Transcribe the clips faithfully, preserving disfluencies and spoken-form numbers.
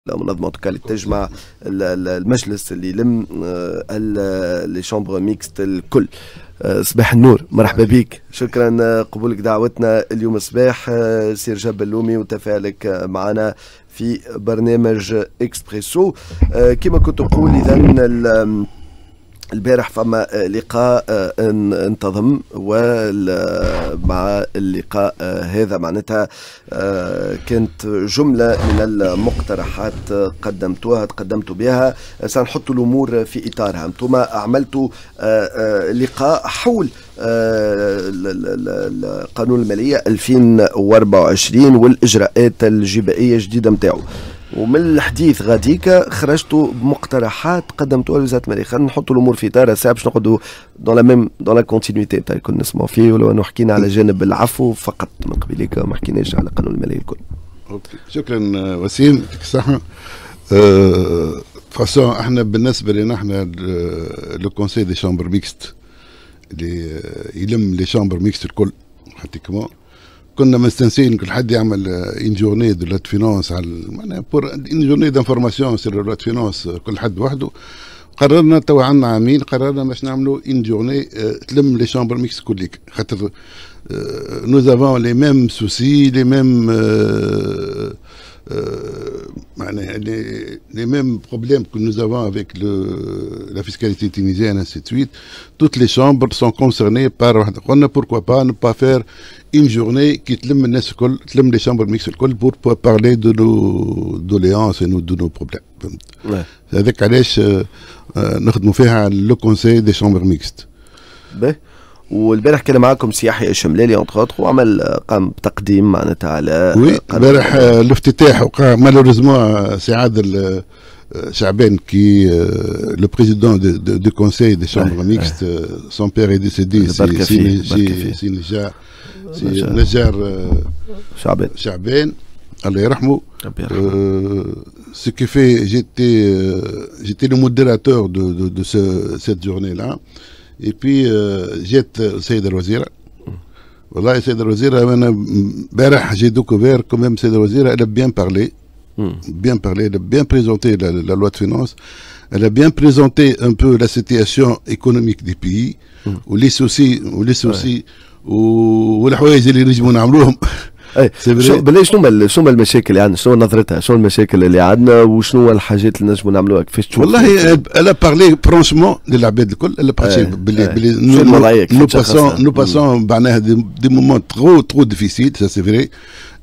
منظمة اللي تجمع المجلس اللي يلم لي شامبر ميكست الكل. صباح النور، مرحبا بك، شكرا قبولك دعوتنا اليوم صباح. سير جاب اللومي وتفاعلك معنا في برنامج اكسبريسو. كما كنت تقول اذا البارح فما لقاء انتظم، ومع اللقاء هذا معناتها كانت جملة من المقترحات قدمتوها تقدمتوا بها. سنحط الأمور في إطارها. أنتم عملتوا لقاء حول القانون المالية ألفين وأربعة وعشرين والإجراءات الجبائية الجديدة متاعو، ومن الحديث غاديك خرجتوا بمقترحات قدمتوها لوزارة المالية. خلينا نحطوا الامور في اطار ساعه باش نقعدوا دون لا ميم دون لا كونتينيتي تاع كنا نسمعوا فيه، ولو انه حكينا على جانب العفو فقط من قبيلك وما حكيناش على قانون المالية الكل. اوكي، شكرا وسيم، يعطيك الصحة. أه فاسون احنا بالنسبة لنا احنا لو كونسي دي شامبر ميكست اللي يلم لي شامبر ميكست الكل براتيكمون، كنا مستنسين كل حد يعمل ان جورني دو لات فينانس على معناها بور ان جورني دانفورماسيون سير لات فينانس كل حد وحده. قررنا تو عندنا عامين قررنا باش نعملوا ان جورني تلم لي شامبر ميكس كليك، خاطر نوز افون لي ميم سوسي لي ميم معناها les mêmes problèmes que nous avons avec le, la fiscalité tunisienne, ainsi de suite. Toutes les chambres sont concernées par. On a pourquoi pas ne pas faire une journée qui تلم الناس الكل، تلم les chambres mixtes الكل pour, pour parler de nos doléances et de nos problèmes. هذاك علاش نخدموا فيها le conseil des chambres mixtes. باهي. والبارح كان معاكم سياحي الشملالي انتر اوتر وعمل قام بتقديم معناتها على وي البارح الافتتاح وقع مالوريزمون سي عادل شعبان كي لو بريزيدون دو كونساي دي شامبر ميكست سون بير اي ديسيدي سي سي سي نجار سي نجار شعبان شعبان الله يرحمه. Ce qui fait j'étais j'étais le modérateur de de de ce cette journée là. Et puis جات السيدة الوزيرة. والله السيدة الوزيرة أنا امبارح j'ai découvert quand même السيدة الوزيرة elle a bien parlé, bien parlé, elle a bien présenté la, la loi de finances, elle a bien présenté un peu la situation économique du pays ou les soucis ou les soucis والحوايج اللي نجموا نعملوهم. اي بالله شنو شنو المشاكل اللي عندنا، شنو نظرتها، شنو المشاكل اللي عندنا وشنو الحاجات اللي نجموا نعملوها كيفاش تشوف؟ والله الا بارلي فرونشمون للعباد الكل، الا بارلي باللي باللي نو باسون نو باسون معناها دي مومون ترو ترو ديفيسيل، سا سي فري،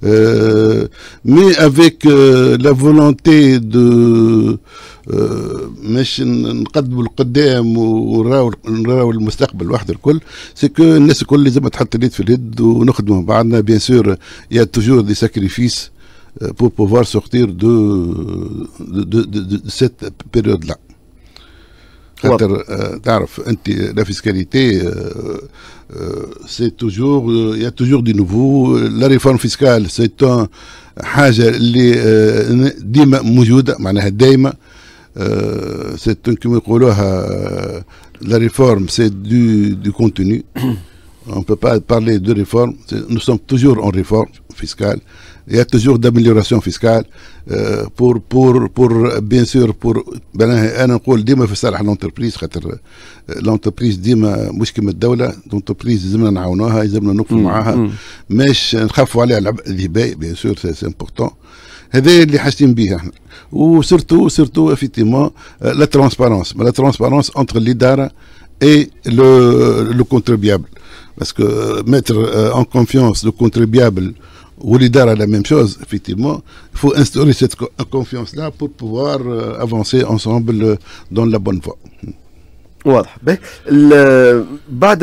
مي افيك لا فولونتي دو مش نقدموا القدام ونراو نراو المستقبل وحده الكل. سي كو الناس الكل لازم تحط اليد في اليد ونخدموا مع بعضنا. بيان سور يا توجور دي ساكريفيس pour pouvoir sortir de de de de, de cette période là. خاطر تعرف انت لا فيسكاليتي سي توجور يا توجور دي نوفو. لا ريفورم فيسكال سي حاجه اللي ديما موجوده معناها دايما. سي كما يقولوها لا ريفورم سي دو دو كونتوني. On ne peut pas parler de réforme. Nous sommes toujours en réforme fiscale. Il y a toujours d'amélioration fiscale euh, pour, pour, pour, bien sûr, pour, ben, أنا نقول ديما في صالح l'entreprise خاطر l'entreprise ديما مش كيما الدولة. l'entreprise لازمنا نعاونوها، لازمنا نوقفوا معاها، مش نخافوا عليها الهباء. bien sûr c'est important. هذا اللي حاسين به احنا. وسورتو سورتو effectivement la transparence. la transparence entre l'idara et le, le contribuable. Parce que mettre euh, en confiance le contribuable ou l'idara la même chose, effectivement, il faut instaurer cette confiance-là pour pouvoir euh, avancer ensemble euh, dans la bonne voie. واضح. باهي بعد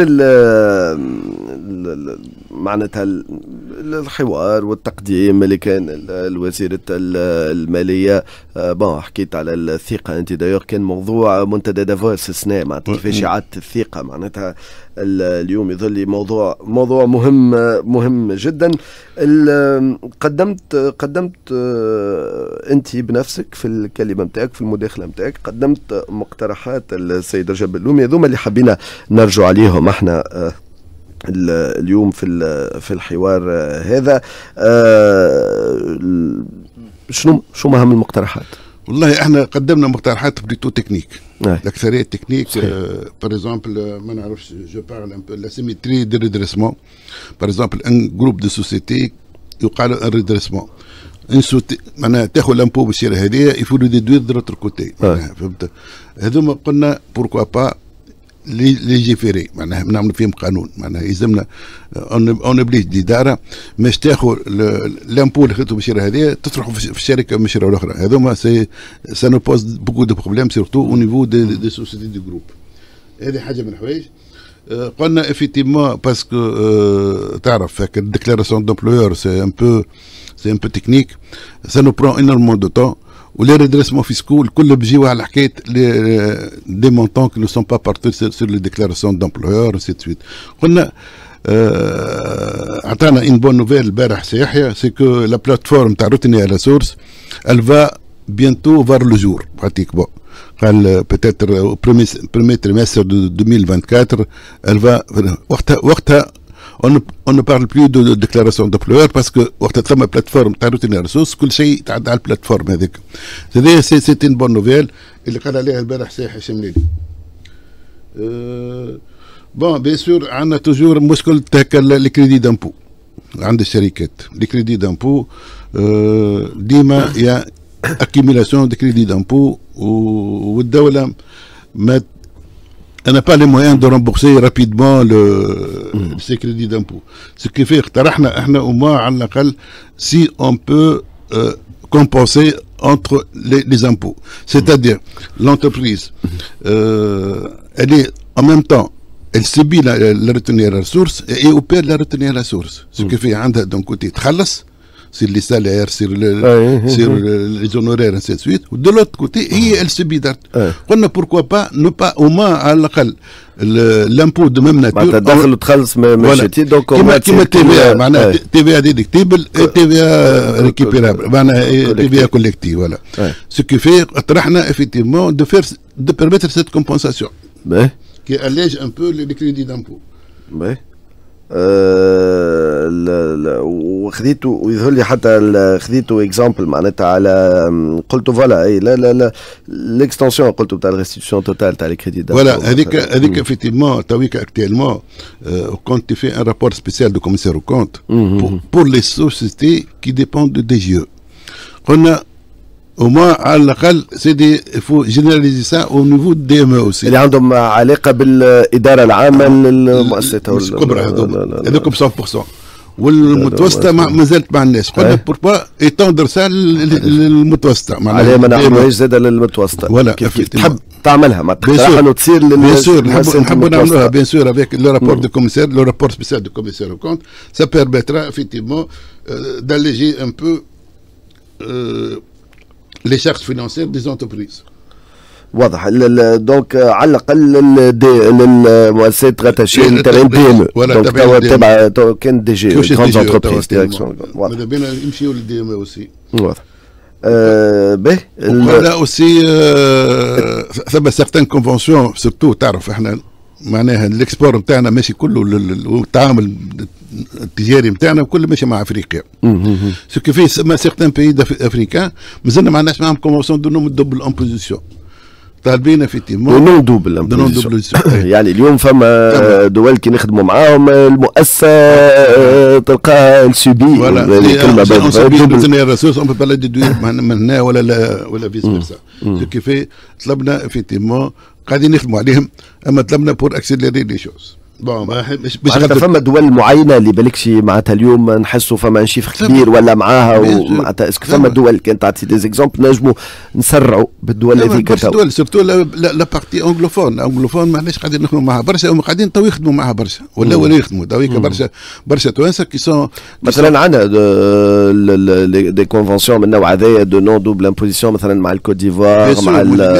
معناتها الحوار والتقديم اللي كان الوزيرة المالية بون حكيت على الثقة انت دايوغ، كان موضوع منتدى دافوس استثناء معناتها كيفاش إعادة الثقة معناتها اليوم يظل موضوع موضوع مهم مهم جدا. قدمت قدمت انت بنفسك في الكلمة نتاعك في المداخلة نتاعك قدمت مقترحات السيد رجب اللومي، هذوما اللي حبينا نرجع عليهم احنا اليوم في في الحوار هذا. شنو شنو مهم المقترحات؟ والله احنا قدمنا مقترحات بليتو تكنيك الاكثريه تكنيك باغ اكزومبل ما نعرفش جو بارل ان بو لا سيميتري دو ريدريسمون باغ اكزومبل ان جروب دو سوسيتي يقال ان ريدريسمون ان سوتي معناها تاخذ لامبو بالشيء هذايا يفو لو ديدوير دو لوتر كوتي فهمت هذوما قلنا بوركوا با لي ليجيفيري معناها نعمل فيهم قانون معناها يلزمنا اون ابليج دي داره باش تاخذ لامبو اللي خذته بالشيء هذايا تطرحه في الشركه من الشركه الاخرى هذوما سي سا نو بوز بوكو دو بروبليم سورتو او نيفو دي دي سوسيتي دي جروب هذه حاجه من الحوايج قلنا افيتيمون باسكو تعرف هاك الديكلاراسيون دومبلويور سي ان بو سي ان بو تكنيك سا نو برون انورمون دو طون ولي ريدريسمون فيسكو الكل بيجيو على حكايه دي مونتون كي نو سون با بارتو سور لي ديكلاراسيون دومبلويور سي سويت قلنا عطانا ان بون نوفيل البارح سي يحيى سي كو لا بلاتفورم تاع روتيني على سورس elle va bientôt voir le jour pratiquement قال peut-être au premier premier trimestre de deux mille vingt-quatre elle va وقتها وقتها on ne, on ne parle plus de, de déclaration d'employeur parce que وقت ثم بلاتفورم تاع روتيني ريسورس كل شيء تعدى على البلاتفورم هذيك هذه سي سي ان بون نوفيل اللي قال عليها البارح سي هشام ليلي أه بون بيان سور عندنا توجور مشكل تاع لي كريدي دامبو عند الشركات لي كريدي دامبو أه ديما يا اكيميلاسيون دي كريدي دامبو والدوله ما n'a pas les moyens de rembourser rapidement le, mmh. ces crédits d'impôt. Ce qui fait que au moins, à l'aqal, si on peut euh, compenser entre les, les impôts. C'est-à-dire, l'entreprise, euh, elle est en même temps, elle subit la, la retenue à la source et opère la retenue à la source. Ce mmh. qui fait que d'un côté, tchalas, sur les salaires, sur, le, ouais, sur ouais. les honoraires, ainsi de suite. De l'autre côté, ouais. elle subit d'art. On a pourquoi pas ne pas au moins à l'aqal l'impôt de même nature. Tu as le trans mais donc on va T V A, معناها T V A déductible et T V A récupérable, معناها T V A collective, voilà. Ce qui fait طرحنا effectivement de faire de permettre cette compensation. Qui allège un peu les crédits d'impôt. وخذيتوا ويظهر لي حتى خذيتوا اكزامبل معناتها على قلتوا فوالا اي لا لا لا ليكستنسيون قلتوا بتاع الريستيتيوشن توتال تاع لي كريدي فوالا هذيك هذيك افيتيفمون تويك اكتيلمون كونت في ان رابور سبيسيال دو كوميسير او كونت بور لي سوسيتي كي ديبوند دو دي جي او قلنا au moins على الاقل سيدي فو جينيراليزي سا او نيفو دي ام او سي اللي عندهم علاقه بالاداره العامه للمؤسسات الكبرى هذوك ب مية بالمية والمتوسطه مازالت مع الناس قلنا بوربا يتوندر سا للمتوسطه معناها عليه ما نعملوهاش زاده للمتوسطه ولا كيف تحب تعملها ما تقترح انه تصير بيان سور نحبوا نعملوها بيان سور افيك لو رابور دو كوميسير لو رابور سبيسيال دو كوميسير او كونت سا بيرميترا افيكتيفمون d'alléger un peu les charges financières des entreprises. واضح دونك على الاقل للمؤسسات غاتاشين تبعين بي ام او تبع كان دي جي جراند انتربريز ديريكسيون ماذا بينا نمشيو للدي ام اوسي واضح باهي ولا اوسي ثم سيغتان كونفونسيون سورتو تعرف احنا معناها الاكسبور نتاعنا ماشي كله والتعامل التجاري نتاعنا كله ماشي مع افريقيا سو كي في سيغتان بيي افريكان مازلنا ما عندناش معاهم كونفونسيون دو نوم دوبل امبوزيسيون طالبين افيتيمون نون دوبل امبوزيسيون يعني اليوم فما دول كي نخدموا معاهم المؤسسه تلقاها سوبي الكلمه دوبل الريسورس اون با لا ديدوير من هنا ولا لا ولا فيس فيرسا سو كي في طلبنا افيتيمون قاعدين نخدموا عليهم اما طلبنا بور اكسيليري لي شوز بون باش باش فما دول معينه اللي بالكش معناتها اليوم نحسوا فما شيف كبير ولا معاها ومعناتها اسكو فما دول كانت تعطي دي زيكزامبل نجموا نسرعوا بالدول هذيك تو دول سورتو لا بارتي انجلوفون انجلوفون معناش قاعدين نخدموا معها برشا وما قاعدين تو يخدموا معها برشا ولا ولا يخدموا تويك برشا برشا توانسه كي سون مثلا عندنا دي كونفونسيون من النوع هذايا دو نون دوبل امبوزيسيون مثلا مع الكوت ديفوار مع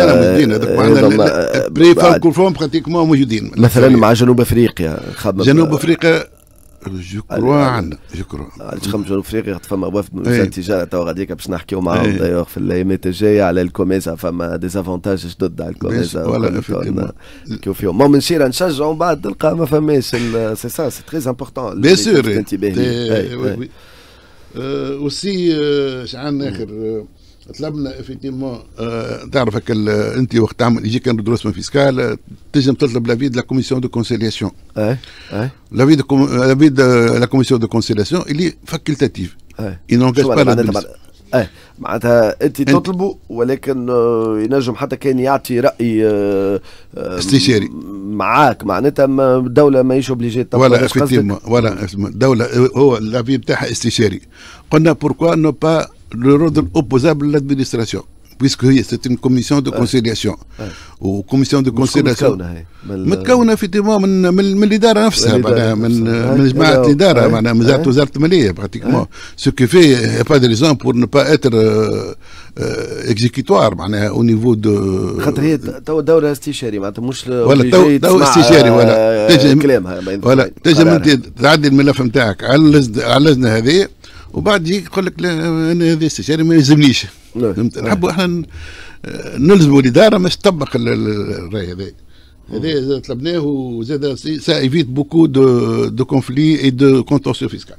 بري فرانكوفون براتيكمون موجودين مثلا مع جنوب افريقيا جنوب افريقيا جو كروا عندنا جو كروا علاش خمس جنوب افريقيا فما وفد من وزاره التجاره تو غاديك باش نحكيو معاهم دايوغ في الايامات الجايه على الكوميسا فما ديزافونتاج جدد على الكوميسا ولا نحكيو فيهم المهم نشير نشجعوا من بعد تلقى ما فماش سي سا سي تري امبورتون بيان سور اوسي شعان اخر طلبنا افيتيمون تعرف انت وقت تعمل يجيك ان ريدروسمون فيسكال تنجم تطلب لافي دو لا كوميسيون دو كونسيلياسيون. اي اي لافي دو لافي دو لا كوميسيون دو كونسيلياسيون اللي فاكولتاتيف. اي ينونجاج با لا. ايه معناتها انت تطلبوا ولكن ينجم حتى كان يعطي راي استشاري معاك معناتها الدوله ماهيش اوبليجي ولا افيكتيفمون ولا الدوله هو لافي نتاعها استشاري. قلنا بوركوا نو با لو رودر اوبوزابل لادمينستراسيون بويسكو هي سيت اون كوميسيون دو كونسيلياسيون وكوميسيون دو كونسيلياسيون متكونه افيكتيفمون من من, من الاداره نفسها معناها من من جماعه الاداره معناها من وزاره وزاره الماليه براتيكمون سو كي في با دي ريزون بور نو با اتر اكزيكيتوار معناها او نيفو دو خاطر هي تو دوله استشاري معناتها مش ولا تو تو استشاري ولا تجي كلامها ولا تجي انت تعدي الملف نتاعك على على هذه وبعد يجي يقول لك انا هذا استشاري ما يلزمنيش. نحبوا احنا نلزموا الاداره باش تطبق الراي هذا. هذا طلبناه وزاد سا ايفيت بوكو دو دو كونفلي اي دو كونتونسيو فيسكال.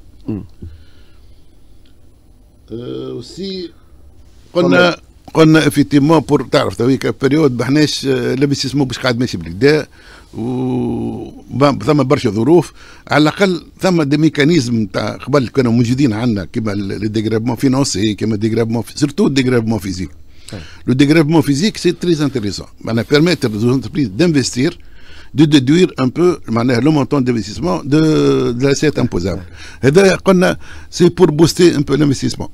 اوسي قلنا قلنا افيتيمون بور تعرف تويك بيريود ما حناش لابيسيسمون باش قاعد ماشي بالكدا و ثم برشا ظروف على الاقل ثم دي ميكانيزم تاع قبل كانوا موجودين عندنا كيما الديغرافمون فينونسي كيما الديغرافمون سيرتو الديغرافمون فيزيك. لو ديغرافمون فيزيك سي تري انتريسون معناها بيرميتر دو انتربريز دانفستير دو ديدوير ان بو معناها لو مونطون دانفستيسمون دو دو لاسيت امبوزابل. هذا قلنا سي بور بوستي ان بو لانفستيسمون.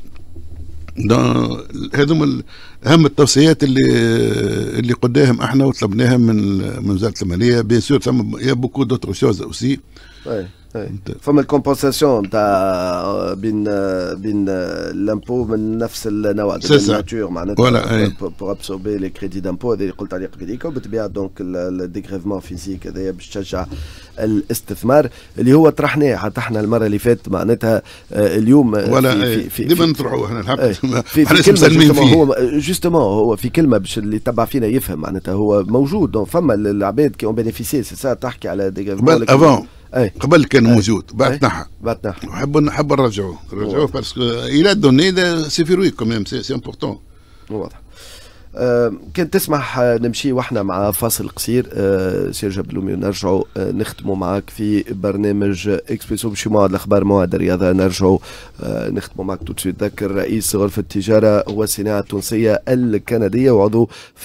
هذوما اهم التوصيات اللي اللي قداهم احنا وطلبناها من من وزاره الماليه. بيان سور ثم يا بوكو دوتر شوز اوسي. فما الكومبونساسيون تاع بين بين لامبو من نفس النوع دو ناتور معناتها بور ابسوربي لي كريدي دامبو هذا اللي قلت عليه قبيليك وبالطبيعه دونك الديغريفمون فيزيك هذايا باش تشجع الاستثمار اللي هو طرحناه حتى احنا المره اللي فاتت معناتها اليوم ولا في في ديما نطرحوا احنا الحق في كلمه هو جوستومون هو في كلمه باش اللي تبع فينا يفهم معناتها هو موجود فما العباد كي اون بينيفيسي سي سا تحكي على ديغريفمون افون قبل كان موجود بعد تنحى بعد تنحى نحب نحب نرجعوه نرجعوه باسكو الى دوني سي فيروي كوميم سي امبورتون. واضح. أه كان تسمح نمشي واحنا مع فاصل قصير أه سير جبلومي ونرجعوا أه نختموا معك في برنامج اكسبريسو باش موعد الاخبار موعد الرياضه نرجعوا أه نختموا معك تو تسويت. ذكر رئيس غرفه التجاره والصناعه التونسيه الكنديه وعضو في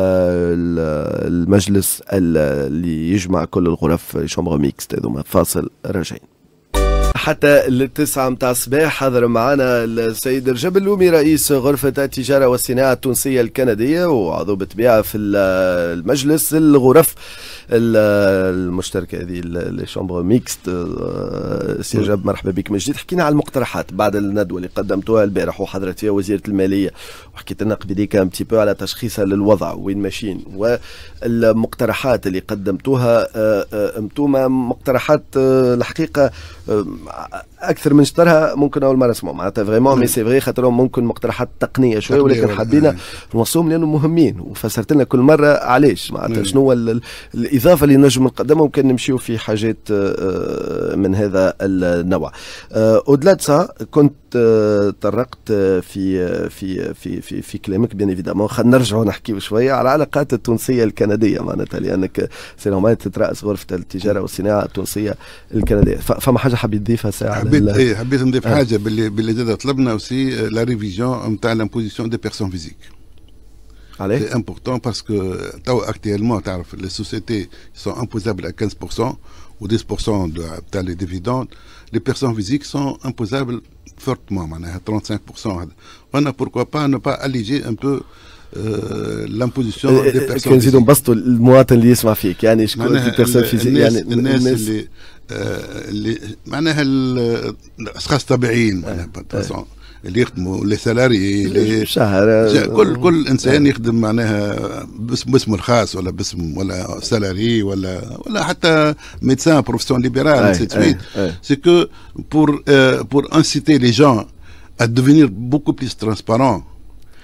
المجلس اللي يجمع كل الغرف شامبر ميكست. هذوما فاصل راجعين حتى التسعة متاع الصباح. حضر معنا السيد الجبلومي رئيس غرفة التجارة والصناعة التونسية الكندية وعضو بالطبيعة في المجلس الغرف المشتركة هذه الشامبر ميكست. سي جاب مرحبا بك من جديد. حكينا على المقترحات بعد الندوة اللي قدمتوها البارح وحضرت فيها وزيرة المالية وحكيت لنا قبليك ان بتي بو على تشخيصها للوضع وين ماشيين والمقترحات اللي قدمتوها. انتوما مقترحات الحقيقة اكثر من شطرها ممكن اول مره نسمعوا معناتها فريمون مي سي فري خاطرهم ممكن مقترحات تقنيه شويه ولكن حبينا نوصلهم لانهم مهمين وفسرت لنا كل مره علاش معناتها شنو هو الاضافه اللي نجم نقدمها وكان نمشيو في حاجات من هذا النوع. اودلا تسا كنت طرقت في في في في في كلامك بيان ايفيدامون خلينا نرجعوا نحكيو شويه على العلاقات التونسيه الكنديه معناتها لانك سي نورمال تترأس غرفه التجاره والصناعه التونسيه الكنديه. فما حاجه حبيت تضيفها ساعه حبيت ايه حبيت نضيف آه. حاجه باللي باللي زاد طلبنا اوسي لا ريفيزيون نتاع لامبوزيسيون دي بيرسون فيزيك. عليه سي امبورطون باسكو تو اكتيالمون تعرف لي سوسيتي سون امبوزابل ا خمسة بالمئة و عشرة بالمئة تاع لي ديفيدوند. لي بيرسون فيزيك سون امبوزابل فورتمون معناها خمسة وثلاثين بالمئة. هذا وانا بوركوا با نو با اليجي ان بو لامبوزيسيون دي بيرسون. كان نزيدوا نبسطوا المواطن اللي يسمع فيك يعني شكون في بيرسون فيزيك يعني الناس اللي اللي معناها الاشخاص طبيعيين معناها اللي يخدموا لي سالاري اللي شهر كل كل انسان يخدم معناها باسم باسمه الخاص ولا باسم ولا سالاري ولا ولا حتى ميدسان بروفيسيون ليبرال سي سويت. سي كو بور بور انسيتي لي جون à devenir beaucoup plus transparents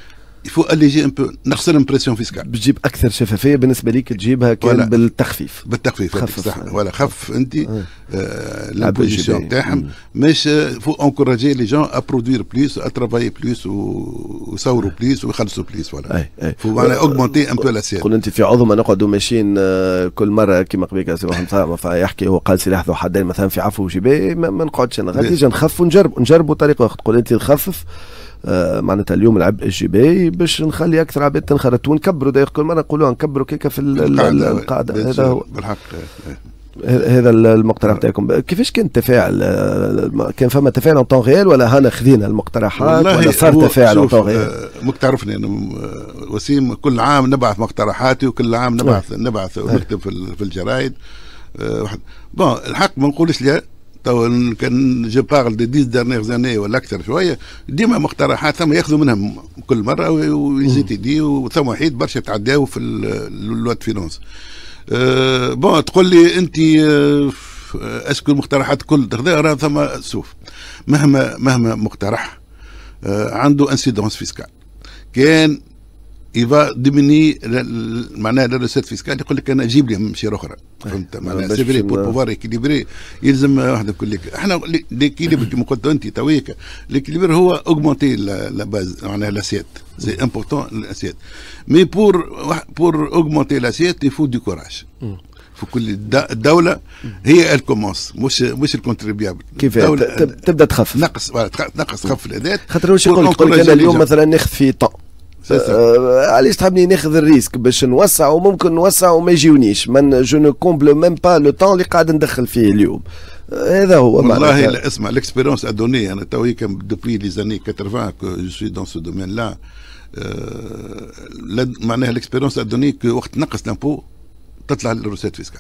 يفو اليجي ان بو نقصر البريسيون فيسكال. بتجيب اكثر شفافيه بالنسبه ليك تجيبها كان بالتخفيف. بالتخفيف صح ولا خف انت لامبوزيسيون تاعهم مش فو انكوراجي لي جون ا برودوير بليس ا ترافاي بليس ويصوروا بليس ويخلصوا بليس ولا فو معناها اوغمونتي ان بو لاسيت. قول انت في عظمه نقعدوا ماشيين كل مره كيما قبيك سي محمد يحكي هو قال سلاح ذو حدين مثلا في عفو وجباي ما نقعدش انا غادي نجي نخف ونجرب نجربوا طريقه وقت تقول انت نخفف آه معناتها اليوم العبء الجباي باش نخلي اكثر عباد تنخرط ونكبروا دايق كل مره نقولوها نكبروا كيكه في القاعده. هذا هو بالحق هذا المقترح تاعكم. كيفاش كان التفاعل؟ كان فما تفاعل اون طون ريال ولا هنا خذينا المقترحات ولا صار تفاعل اون طون ريال؟ مك تعرفني انا وسيم كل عام نبعث مقترحاتي وكل عام نبعث نبعث ونكتب في الجرايد. بون الحق ما نقولش لا تو كان جو بارل دي ديز ديرنيغ زاني ولا اكثر شويه ديما مقترحات ثم ياخذوا منهم كل مره ويزيد يدي وثم وحيد برشا تعداو في اللوات فينونس. أه بون تقول لي انت أه اسكو المقترحات كل تاخذها راه ثم سوف مهما مهما مقترح أه عنده انسيدونس فيسكال كان يفا ديميني معناها الريسيت فيسكال يقول لك انا اجيب لي مشير اخرى فهمت معناها سي فري بور بوفوار اكيليبري يلزم واحد يقول لك احنا ليكيليبر كما قلت انت تويك ليكيليبر هو اوغمونتي لا باز معناها لاسيت سي امبورتون لاسيت مي بور بور اوغمونتي لاسيت يفو دو كوراج في كل الدوله هي الكومونس مش مش الكونتريبيابل. كيف تبدا تخفف نقص نقص تخفف الاداه خاطر واش يقول لك انا اليوم مثلا ناخذ في طن آه علاش تحبني ناخذ الريسك باش نوسع وممكن نوسع وما يجيونيش من جو نو كومبل ميم با لو طون اللي قاعد ندخل فيه اليوم. آه هذا هو والله لا اسمع ليكسبيرونس ادوني انا توي كم دوبوي لي زاني ثمانين كو جو سوي دون سو دومين لا معناها ليكسبيرونس ادوني كو وقت نقص لامبو تطلع الروسيت فيسكال.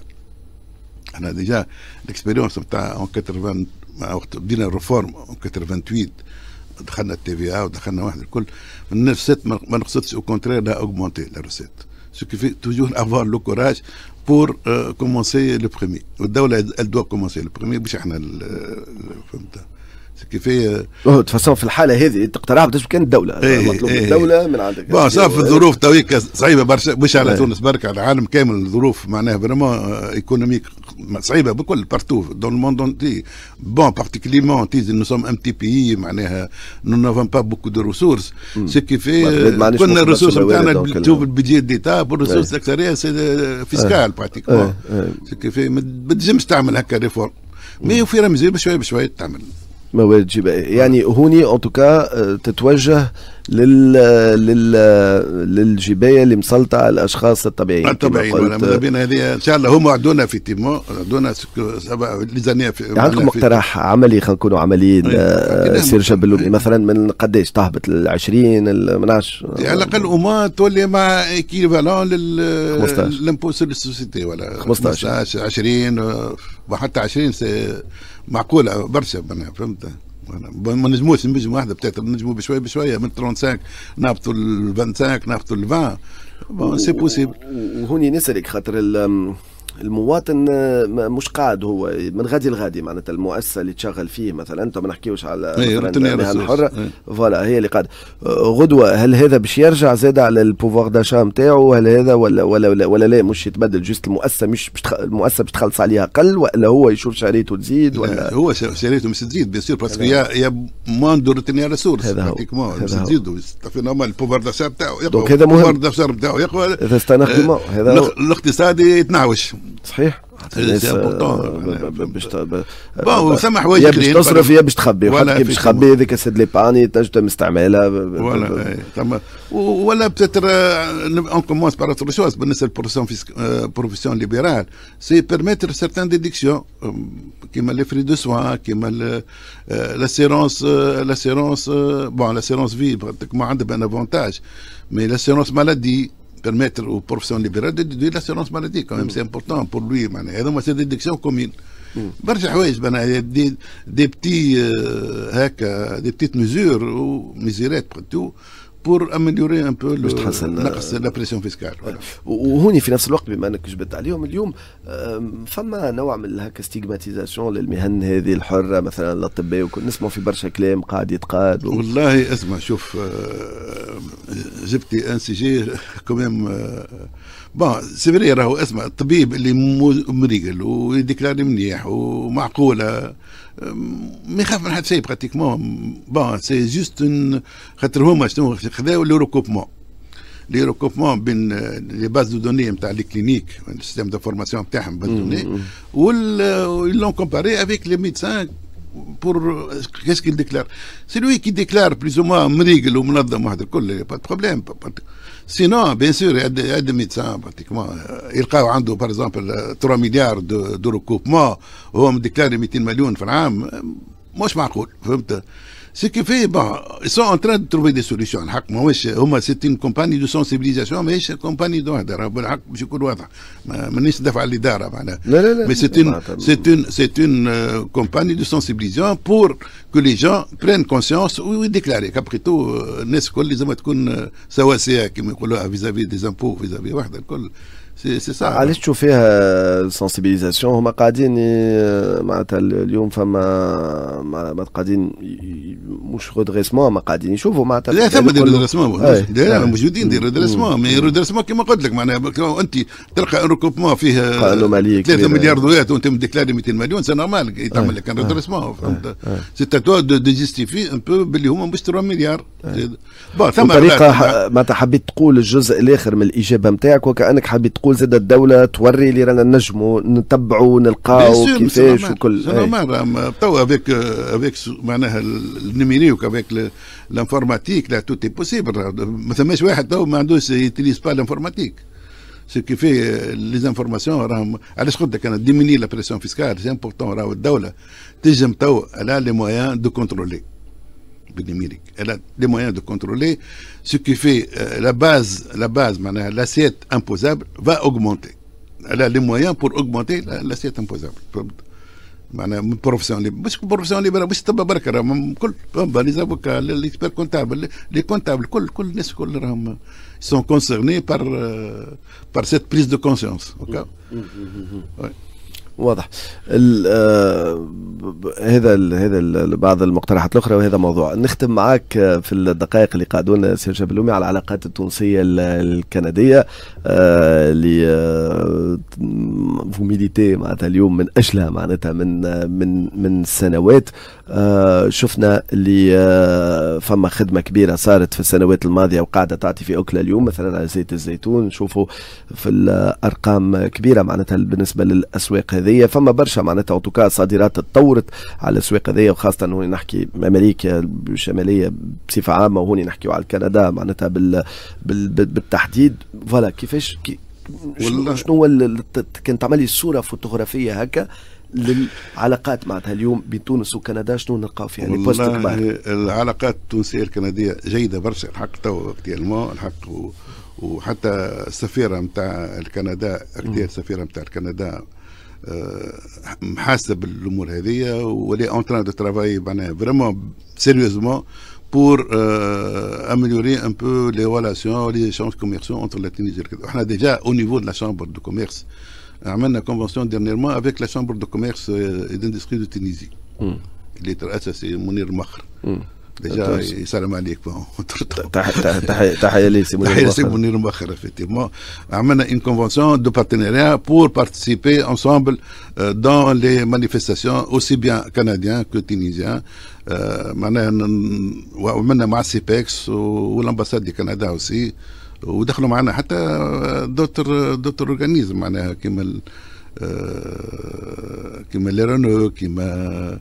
انا ديجا ليكسبيرونس نتاع اون ثمانين وقت بدينا الريفورم اون ثمانية وثمانين دخلنا التي في ا ودخلنا واحد الكل من الريسيت ما نقصدش او كونترير لا اوغمونتي لا ريسيت سو كي في توجور افوار لو كوراج بور كومونسي لو بريمي والدوله ال دوا كومونسي لو بريمي باش احنا فهمت كيفية هو تفصل في الحالة هذه تقترح باش كان الدولة ايه مطلوب ايه الدولة من عندك بون صافي الظروف تويك صعيبة برشا مش على تونس برك على العالم كامل الظروف معناها فريمون ايكونوميك صعيبة بكل بارتو دون الموند اونتي بون بارتيكوليرمون تيز نو سوم ام تي بي معناها نو نافون با بوكو دو ريسورس سي كيفي كنا الريسورس نتاعنا تشوف البيجي ديتا بور ريسورس الاكثرية سي فيسكال براتيكمون سي كيفي ما تنجمش تعمل هكا ريفورم مي في رمزي بشوية بشوية تعمل موارد جبائية. يعني هوني ان توكا تتوجه لل لل للجبايه اللي مسلطه على الاشخاص الطبيعيين الطبيعيين ماذا بينا هذه ان شاء الله هم عدونا في تيمو عدونا ليزانيا في عندكم مقترح عملي خلينا نكونوا عمليين سير جبل مثلا من قداش تهبط ل عشرين من عشرة على الاقل اوما تولي مع ايكيفالون للامبو سور السوسيتي ولا خمسطاش عشرين وحتى عشرين معقوله برشا فهمت ما نجموش نجم واحده بتاعت نجموا بشويه بشويه من خمسة وثلاثين نهبطوا ل خمسة وعشرين نهبطوا ل عشرين بون سي بوسيبل. وهوني نسالك خاطر المواطن مش قاعد هو من غادي لغادي معناتها المؤسسه اللي تشغل فيه مثلا انت ما نحكيوش على المهنه الحره فوالا هي اللي قاعده غدوه هل هذا باش يرجع زاد على البوفوار داشا نتاعو هل هذا ولا ولا ولا, ولا لا مش يتبدل جوست المؤسسه مش المؤسسه باش تخلص عليها اقل ولا هو يشوف شريته تزيد ولا هو شريته مش تزيد بيان سور باسكو يا يا موان دو ريتينير ريسورس براتيكمون مش تزيدوا في نورمال البوفوار داشا نتاعو يقوى دونك هذا مهم البوفوار داشا نتاعو يقوى اذا استنخدمه هذا الاقتصادي يتنعوش صحيح سي امبورطون باش بون ثم حوايج يا باش تصرف يا باش تخبي ولا باش تخبي هذيك السد ليباني تنجم تستعملها ولا ثم ولا بتتر اون كومونس بار اوتر شوز بالنسبه للبروفيسيون بروفيسيون ليبرال سي بيرميتر سيرتان ديديكسيون كيما لي فري دو سوان كيما لاسيرونس لاسيرونس بون لاسيرونس في براتيكمون عندها ان افونتاج مي لاسيرونس مالادي permettre aux professions libérales de déduire l'assurance maladie quand même mm. c'est important pour lui معناها هذوما سي ديدكسيون كومين برشا حوايج معناها دي دي بتي هكا دي بتيت ميزور و ميزيرات براتو بور امليوري ان بو نقص لا بريسيون فيسكال. وهوني في نفس الوقت بما انك جبت عليهم اليوم فما نوع من هكا ستيغماتيزاسيون للمهن هذه الحره مثلا الاطباء وكل نسمعوا في برشا كلام قاعد يتقال و... والله اسمع شوف جبتي ان سي جي كوميم بون سي فري راهو اسمع الطبيب اللي مريقل ويديكلاري منيح ومعقوله ما يخاف من حد شيء براتيكمون بون سي جوست خاطر هما شنو خذاو لو ريكوبمون لي ريكوبمون بين لي باز دو دوني نتاع لي كلينيك السيستم دو فورماسيون نتاعهم باز دوني وال لون كومباري افيك لي ميدسان pour qu'est-ce qu'il déclare. C'est lui qui déclare plus ou moins مريقل ومنظم واحد الكل pas de problème. Sinon bien sûr il y a des médecins pratiquement يلقاو عنده par exemple ثلاثة مليار de recoupement وهو مديكلاري مئتين مليون في العام مش معقول فهمت. Ce qui fait, bon, ils sont en train de trouver des solutions. الحق ماهوش هما c'est une compagnie de sensibilisation ماهيش compagnie de وحدة راه بالحق باش يكون واضح مانيش ندافع على الإدارة معناها. لا لا لا. Mais c'est une c'est une c'est une euh, compagnie de sensibilisation pour que les gens prennent conscience ويديكلاري qu'après tout الناس الكل لازم تكون سواسية كما يقولوها vis-à-vis des impôts vis-à-vis وحدة الكل. سي سي سا علاش تشوف فيها سنسيبيليزاسيون هما قاعدين معناتها اليوم فما ما قاعدين مش ريدريسمون ما قاعدين يشوفوا معناتها لا ثم دير ريدريسمون لا موجودين دير ريدريسمون مي ريدريسمون كما قلت لك معناها انت تلقى ريكوبمون فيه ثلاثة مليار وانت مديكلاري مئتين مليون سي نورمال يتعمل لك ريدريسمون فهمت سي تاتوا دو جيستيفي ان بو باللي هما مش ثلاثة مليار بون ثم طريقه معناتها حبيت تقول الجزء الاخر من الاجابه نتاعك وكانك حبيت تقول زاد الدولة توري اللي رانا نجموا نتبعوا نلقاو كيفاش وكل نورمال توا افيك افيك معناها النيميريك افيك الانفورماتيك لا توت اي بوسيبل ما ثماش واحد تو ما عندوش يتيليز با الانفورماتيك سو كي في لي زانفورماسيون راهم علاش قلت لك انا ديميني لا بريسيون فيسكال سي امبورتون راهو الدولة تنجم تو على لي مويان دو كونترولي numérique. Elle a des moyens de contrôler, ce qui fait euh, la base, la base, l'assiette imposable va augmenter. Elle a les moyens pour augmenter l'assiette imposable. معناها من بروفيسيون ليبر مش بروفيسيون ليبر مش تبع بركه راهم كل لي افوكا ليكسبير كونتابل لي كونتابل كل كل الناس كل راهم سون كونسيرني بار بار سيت بريز دو كونسيونس اوكي واضح. آه هذا ال هذا ال بعض المقترحات الاخرى وهذا موضوع. نختم معك في الدقائق اللي قعدوا لنا سير جبلومي على العلاقات التونسيه الكنديه اللي آه فوميليتي معناتها اليوم من اجلها معناتها من من من سنوات. آه شفنا اللي آه فما خدمه كبيره صارت في السنوات الماضيه وقاعده تعطي في اكله اليوم مثلا على زيت الزيتون. نشوفوا في الارقام كبيره معناتها بالنسبه للاسواق هذه. فما برشا معناتها اوتوكا صادرات تطورت على الاسواق هذه وخاصه هوني نحكي امريكا الشماليه بصفه عامه وهوني نحكيو على كندا معناتها بال بال بالتحديد. فوالا كيفاش كي شنو كانت تعمل لي الصوره فوتوغرافيه هكا للعلاقات معناتها اليوم بين تونس وكندا شنو نلقاو فيها لي بوست كبار؟ العلاقات التونسيه الكنديه جيده برشا الحق تو اكتيالمون الحق و... وحتى السفيره نتاع الكندا اكتيال السفيره نتاع الكندا محاسب الامور هذه ولي اون تران دو ترافاي معناها فريمون سيريوزمون pour euh, améliorer un peu les relations, les échanges commerciaux entre la Tunisie et le Canada. On a déjà au niveau de la chambre de commerce, on a une convention dernièrement avec la chambre de commerce et d'industrie de Tunisie. Mm. Il est associé Mounir Makhr. Mm. Déjà, salam alaikum. تحية لي سي Mounir Makhr, effectivement. On a une convention de partenariat pour participer ensemble euh, dans les manifestations aussi bien canadiens que tunisiens. معناها وعملنا مع سيبكس والامباساد دي كندا اوسي ودخلوا معنا حتى دوتر دوتر اورجانيزم معناها كيما كيما ليرونو كيما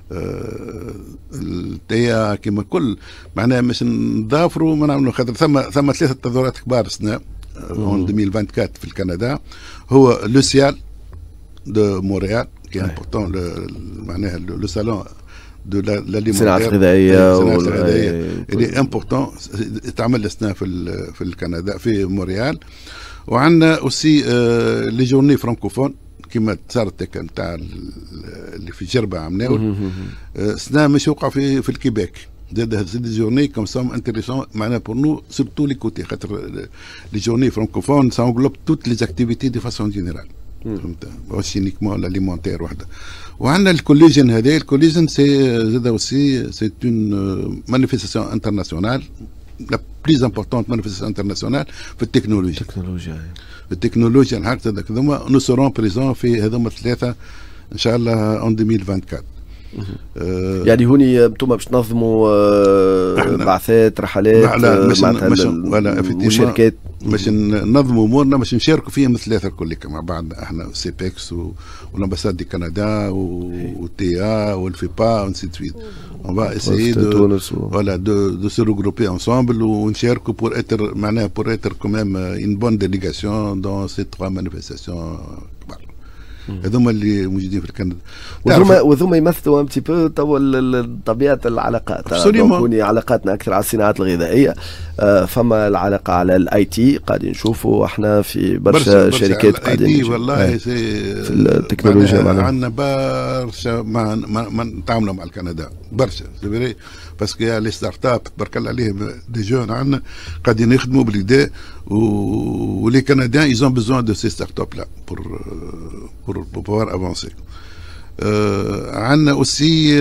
التيا كيما كل معناها باش نضافروا ما نعملوا خاطر ثم ثم ثلاثه تظاهرات كبار السنه اون ألفين وأربعة وعشرين في الكندا. هو لو سيال دو مونريال كي امبورتون معناها لو صالون de الصناعة الغذائية اللي امبورتون تعمل السنة في في الكندا في مونريال. وعندنا اوسي لي جورني فرانكوفون كيما صارت نتاع اللي في جربة عملناو سنة مش وقع في في الكيباك زاد سي دي جورني كوم سام انتريسون معناها بور نو سورتو لي كوتي خاطر لي جورني فرانكوفون سا انغلوب توت لي اكتيفيتي دي فاسون جينيرال فهمت ماشي نيكمون لاليمونتير وحده. وعندنا الكوليجن هذا الكوليجن سي زاد اوسي سي اون مانيفيستاسيون انترناسيونال لا بليز امبورتونت مانيفيستاسيون انترناسيونال في التكنولوجيا. التكنولوجيا في التكنولوجيا الحاجات هذوك هذوما نو سورون بريزون في هذوما الثلاثه ان شاء الله اون ألفين وأربعة وعشرين. أه يعني هوني انتم باش تنظموا أه بعثات رحلات معناتها مشاركات باش ننظموا امورنا باش نشاركوا فيها من ثلاثه الكل مع بعض احنا سيبكس والامباساد دي كندا والتي ا والفيبا ونسي تويت اون با اسيي دو فوالا دو دو سو ريغروبي انسامبل ونشاركوا بور اتر معناها بور اتر كوميم اون بون ديليغاسيون دون سي تخوا مانيفيستاسيون. هذوما اللي موجودين في كندا وذوما وذوما يمثلوا ان بتي بو تو طبيعه العلاقات. كوني علاقاتنا اكثر على الصناعات الغذائيه. آه فما العلاقه على الاي تي قاعدين نشوفوا احنا في برشا, برشا شركات قاعدين والله في التكنولوجيا عندنا برشا ما, ما, ما نتعاملوا مع كندا برشا سي باسكو لي ستارت اب تبارك الله عليهم دي جون عندنا قاعدين يخدموا بالكدا ولي كنديان ايزون بيزون دو سي ستارت اب لا بور بور بوفوار افونسي. عندنا اوسي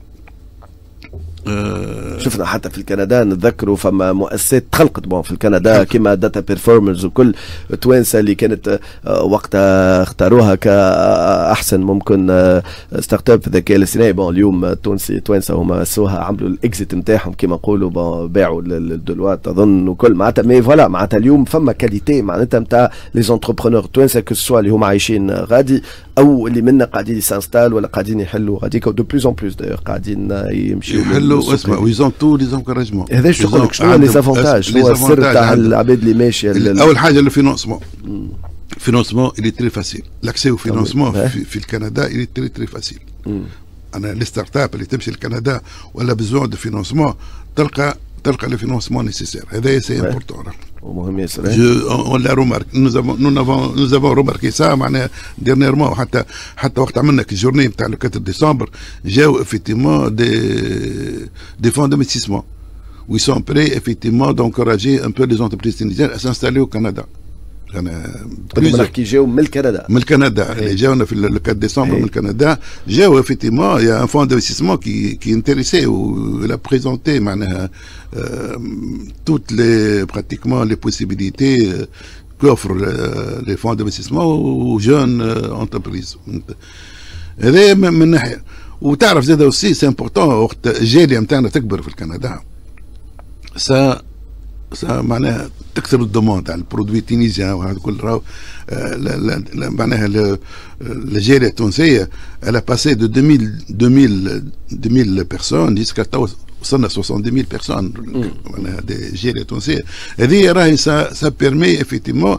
شفنا حتى في الكندا نتذكروا فما مؤسسات تخلقت بون في الكندا كيما داتا بيرفورمرز وكل توانسه اللي كانت وقتها اختاروها كاحسن ممكن ستارت اب في الذكاء الاصطناعي. بون اليوم التونسي توانسه هما اسوها عملوا الاكزيت نتاعهم كيما نقولوا بون باعوا للدولوات اظن وكل معناتها مي فوالا معناتها اليوم فما كاليتي معناتها نتاع لي زونتربرونور توانسه كو سوا اللي هما عايشين غادي او اللي منا قاعدين يسانستال ولا قاعدين يحلوا غاديك ودو بلوز اون بلوس قاعدين يمشيوا يحلوا اسمع ويزون تو لي زونكوراجمون. هذا شو نقول لك شنو لي زافونتاج شنو السر تاع العباد اللي ماشيه. اول حاجه الفينونسمون فينونسمون اللي تري فاسيل لاكسي وفينونسمون في, في الكندا اللي تري تري فاسيل. انا لي ستارت اب اللي تمشي لكندا ولا بزون دو فينونسمون تلقى تلقى لي فينونسمون نيسيسير. هذا سي امبورتون ومهم ياسر. اون لا رومارك نو افون نو افون روماركي سا معناها ديرنييرمون حتى حتى وقت عملنا كي جورني نتاع لو أربعة ديسمبر جاو افيكتيمون دي دي فون d'investissement où ils sont prêts effectivement d'encourager un peu les entreprises tunisiennes à s'installer au Canada. انا نحكي جاو من كندا من كندا اللي جاونا في أربعة ديسمبر من كندا جاو افيكتيمون يا ان فون d'investissement qui qui intéressait ou il a présenté معناها toutes les pratiquement les possibilités qu'offrent les fonds d'investissement aux jeunes entreprises. هذا من ناحيه. وتعرف زاد اوسي سي امبورتون وقت الجاليه نتاعنا تكبر في كندا سا معناها تكثر الدوموند على البرودوي تونيزيان وهذا كل راهو معناها الجاليه التونسيه الا باسي دو deux mille بيرسون جيسكا تو وصلنا soixante mille بيرسون معناها دي جاليه تونسيه. هذه راهي سا سا بيرمي افيكتيمون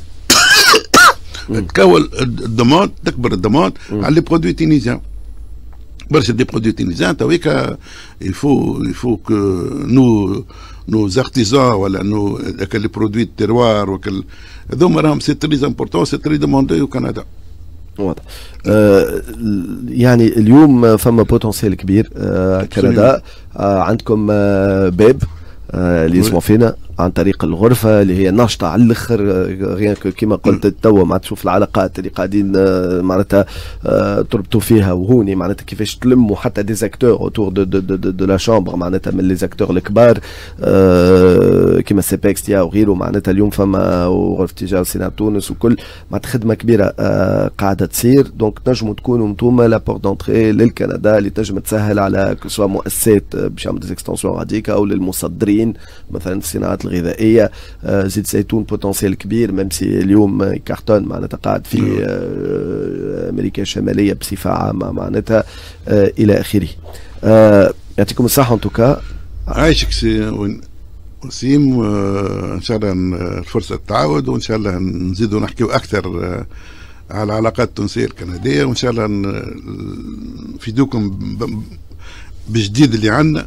تكون الدوموند تكبر الدوموند على لي برودوي تونيزيان. برشا دي برودوي تونيزيان تويكا il faut il faut que nous nos artisans ولا نو لي برودوي تيروار وكل هذوما راهم سي تري امبورتون سي تري دوموندي او كندا. واضح. آه يعني اليوم فما بوتنسيال كبير. آه كندا آه عندكم آه باب آه اللي يسمعوا فينا عن طريق الغرفه اللي هي ناشطه على الاخر غير كما قلت توا مع تشوف العلاقات اللي قاعدين معناتها تربطوا فيها وهوني معناتها كيفاش تلموا حتى دي زاكتور اوتور دو دو دو, دو لا شامبر معناتها من لي زاكتور الكبار كيما سيبكس تيا وغيره معناتها اليوم فما وغرفه تجاره صناعه تونس وكل معناتها خدمه كبيره قاعده تصير. دونك تنجموا تكونوا انتم لابورت دونتري للكندا اللي تنجم تسهل على سواء مؤسسات باش يعملوا دي اكستنسيون غاديك او للمصدرين مثلا الصناعات الغذائيه. آه زيت زيتون بوتنسيال كبير ميم سي اليوم كارتون معناتها قاعد في آه امريكا الشماليه بصفه عامه معناتها آه الى اخره. آه يعطيكم الصحه ان توكا. عايشك سي وسيم. آه ان شاء الله الفرصه تعاود وان شاء الله نزيدوا نحكيو اكثر آه على العلاقات التونسيه الكنديه وان شاء الله نفيدوكم بجديد اللي عندنا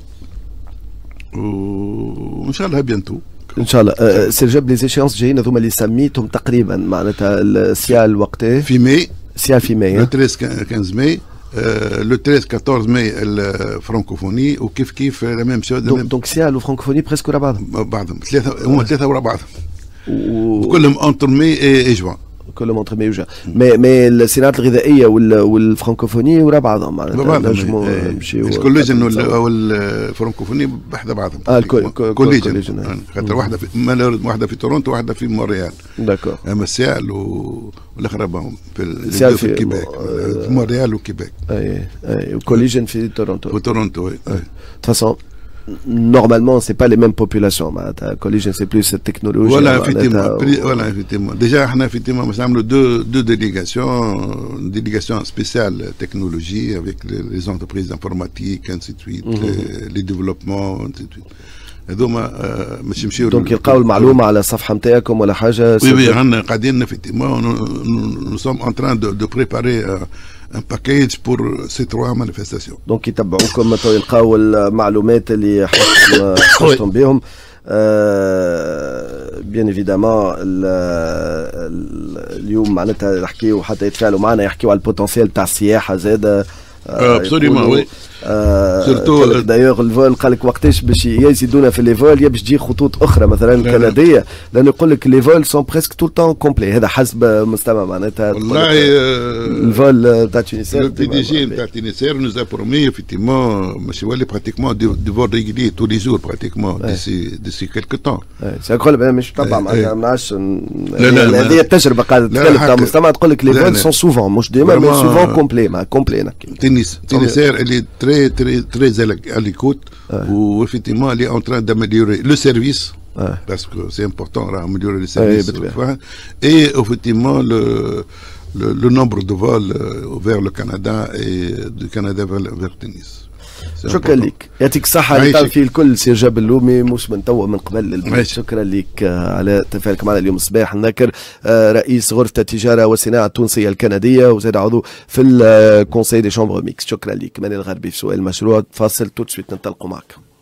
وان شاء الله بيانتو ان شاء الله. أه سير جاب لي زيشيونس جايين هذوما اللي سميتهم تقريبا معناتها السيال وقتها في ماي سيال في ماي ثلاثة عشر ماي لو ثلاثة أربعة ماي الفرنكوفوني وكيف كيف لا ميم شوز. دونك سيا والفرنكوفوني بريسك ورا بعضهم. بعضهم ثلاثه هما ثلاثه ورا بعضهم. وكلهم انتر مي اي جوان. كلهم انتر مي وجوان. مي مي الصناعات الغذائيه والفرنكوفوني ورا بعضهم معناتها نجموا نمشيو. الكوليجين والفرنكوفوني بحذا بعضهم. اه الكوليجين خاطر واحده في واحده في تورونتو واحده في مونريال. داكور. اما سيال والاخرى في في كيبيك في مونريال وكيبيك. اي اي والكوليجين في تورونتو. في تورونتو وي. De toute façon, normalement, c'est pas les mêmes populations. Collision, c'est plus cette technologie. Voilà, effectivement. Voilà, effectivement. Déjà, on a effectivement, nous avons deux, deux délégations, une délégation spéciale technologie avec les, les entreprises informatiques, ainsi de suite, mm-hmm. les, les développements, ainsi de suite. هذوما مش يمشيو. دونك يلقاو المعلومه على الصفحه نتاعكم ولا حاجه؟ وي وي عندنا قاعدين effectivement nous sommes en train de, de préparer un package pour ces trois manifestations. دونك يتبعوكم تو يلقاو المعلومات اللي حاجتهم بهم. بيان ايفيدامون اليوم معناتها نحكيو حتى يتفاعلوا معنا يحكيو على البوتنسيال تاع السياحه زاده. ابسوليومون وي. سورتو دايوغ الفول قال لك وقتاش باش يزيدونا في لي فول يا باش تجي خطوط اخرى مثلا كنديه لانه يقول لك لي فول سون بريسك تو طون كومبلي. هذا حسب مستمع معناتها والله الفول تاع تونسير. البي دي جي تاع تونسير نوز ا برومي effectivement باش يولي براتيكمون دي فول ريغولي تو لي جور براتيكمون ديسي ديسي كيلكو طون. سي انكرويبل. انا مش طبعا معناتها ما نعرفش. هذه التجربه قاعده تتكلم تاع مستمع تقول لك لي فول سون سوفون مش ديما مي سوفون كومبلي مع كومبلي نحكي. تونس تونسير اللي تري تري تري à l'écoute ou effectivement elle est en train d'améliorer le service ouais. parce que c'est important d'améliorer le service ouais, et effectivement le, le, le nombre de vols vers le Canada et du Canada vers, vers Tunis. شكرا لك يعطيك الصحة. اللي تعرف فيه الكل سي جاب اللومي مش من توا من قبل البيت. شكرا لك على تفاعلك معنا اليوم الصباح. نذكر رئيس غرفة التجارة والصناعة التونسية الكندية وزاد عضو في الكونسي دي شامبر ميكس. شكرا لك. ماني الغربي في سؤال المشروع. فاصل تو سويت ننطلقوا معك.